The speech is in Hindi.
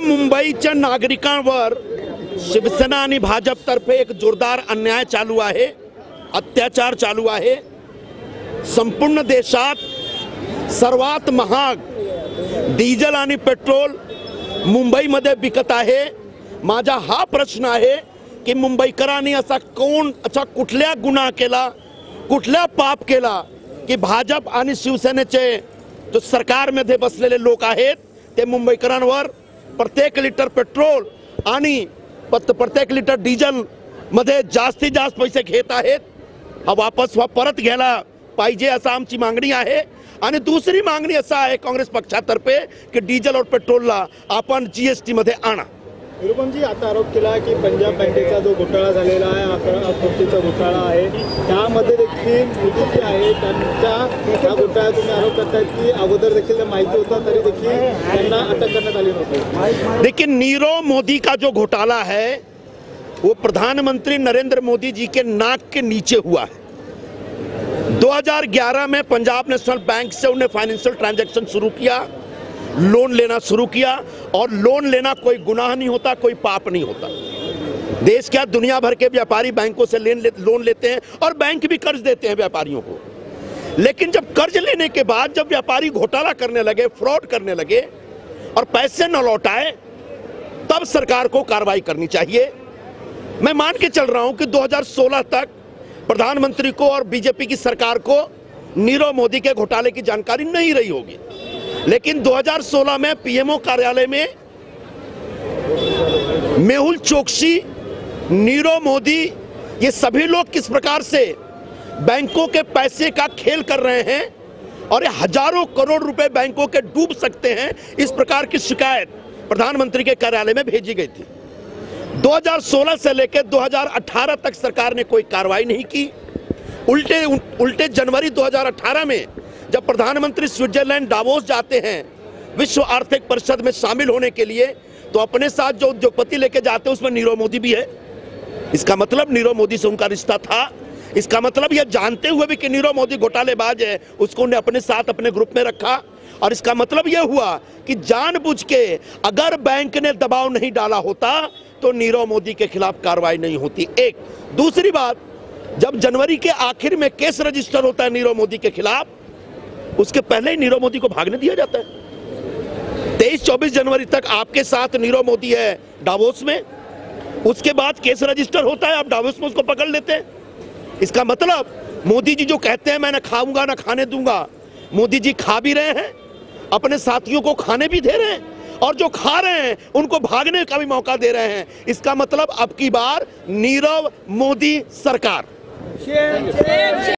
मुंबईच्या नागरिकांवर शिवसेना आणि भाजपतर्फे एक जोरदार अन्याय चालू आहे, अत्याचार चालू आहे। संपूर्ण देशात सर्वात महाग डिझेल आणि पेट्रोल मुंबईमध्ये विकत आहे। माझा हा प्रश्न आहे की मुंबईकरांनी असा कुठल्या गुन्हा केला, कुठल्या पाप केला की भाजप आणि शिवसेनेचे जो सरकारमध्ये बसलेले लोक आहेत ते मुंबईकरांवर प्रत्येक लिटर पेट्रोल आणि प्रत्येक लिटर डिझेल मध्ये जास्तीत जास्त पैसे घेत आहेत। हा वापस परत घ्यायला पाहिजे असा आमची मागणी आहे। आणि दुसरी मागणी असा आहे काँग्रेस पक्षातर्फे की डिझेल और पेट्रोलला आपण जीएसटी मध्ये आणा। निरुपमजी आता आरोप केला की पंजाब बँकेचा जो घोटाळा झालेला आहे, 11 कोटीचा घोटाळा आहे, त्यामध्ये देखील निधी आहे त्यांच्या घोटाळ्यात तुम्ही आरोप करतायत की अगोदर देखील माहिती होता तरी देखील त्यांना अटक करण्यात आली नव्हती। लेकिन नीरव मोदी का जो घोटाला है वो प्रधानमंत्री नरेंद्र मोदी जी के नाक के नीचे हुआ है। 2011 में पंजाब नेशनल बैंक से उन्हें फाइनेंशियल ट्रांजैक्शन शुरू किया, लोन लेना शुरू किया। और लोन लेना कोई गुनाह नहीं होता, कोई पाप नहीं होता। देश क्या दुनिया भर के व्यापारी बैंकों से लोन लेते हैं और बैंक भी कर्ज देते हैं व्यापारियों को। लेकिन जब कर्ज लेने के बाद जब व्यापारी घोटाला करने लगे, फ्रॉड करने लगे और पैसे न लौटाए, तब सरकार को कार्रवाई करनी चाहिए। मैं मान के चल रहा हूं कि 2016 तक प्रधानमंत्री को और बीजेपी की सरकार को नीरव मोदी के घोटाले की जानकारी नहीं रही होगी। लेकिन 2016 में पीएमओ कार्यालय में मेहुल चोकसी, नीरव मोदी, ये सभी लोग किस प्रकार से बैंकों के पैसे का खेल कर रहे हैं और हजारों करोड़ रुपए बैंकों के डूब सकते हैं, इस प्रकार की शिकायत प्रधानमंत्री के कार्यालय में भेजी गई थी। 2016 से लेकर 2018 तक सरकार ने कोई कार्रवाई नहीं की। उल्टे जनवरी 2018 में जब प्रधानमंत्री स्विट्जरलैंड डावोस जाते हैं विश्व आर्थिक परिषद में शामिल होने के लिए, तो अपने साथ जो उद्योगपति लेके जाते हैं उसमें नीरव मोदी भी है। इसका मतलब नीरव मोदी से उनका रिश्ता था। इसका मतलब यह जानते हुए भी कि नीरव मोदी घोटालेबाज है, उसको उन्हें अपने साथ अपने ग्रुप में रखा। और इसका मतलब यह हुआ कि जानबूझ के अगर बैंक ने दबाव नहीं डाला होता तो नीरव मोदी के खिलाफ कार्रवाई नहीं होती। एक दूसरी बात, जब जनवरी के आखिर में केस रजिस्टर होता है नीरव मोदी के खिलाफ, उसके पहले ही नीरव मोदी को भागने दिया जाता है। 23-24 जनवरी तक आपके साथ नीरव मोदी है डावोस में, उसके बाद केस रजिस्टर होता है, आप डावोस में उसको पकड़ लेते हैं। इसका मतलब मोदी जी जो कहते हैं मैं ना खाऊंगा ना खाने दूंगा, मोदी जी खा भी रहे हैं, अपने साथियों को खाने भी दे रहे हैं, और जो खा रहे हैं उनको भागने का भी मौका दे रहे हैं। इसका मतलब अब की बार नीरव मोदी सरकार।